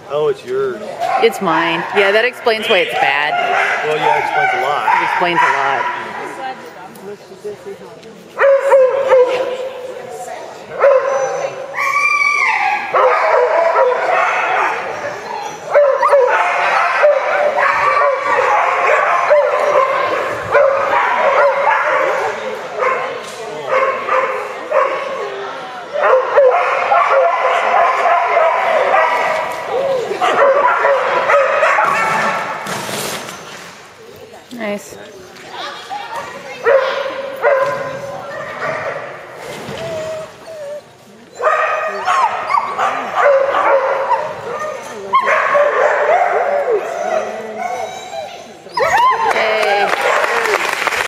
Oh, it's yours. It's mine. Yeah, that explains why it's bad. Well, yeah, it explains a lot. It explains a lot.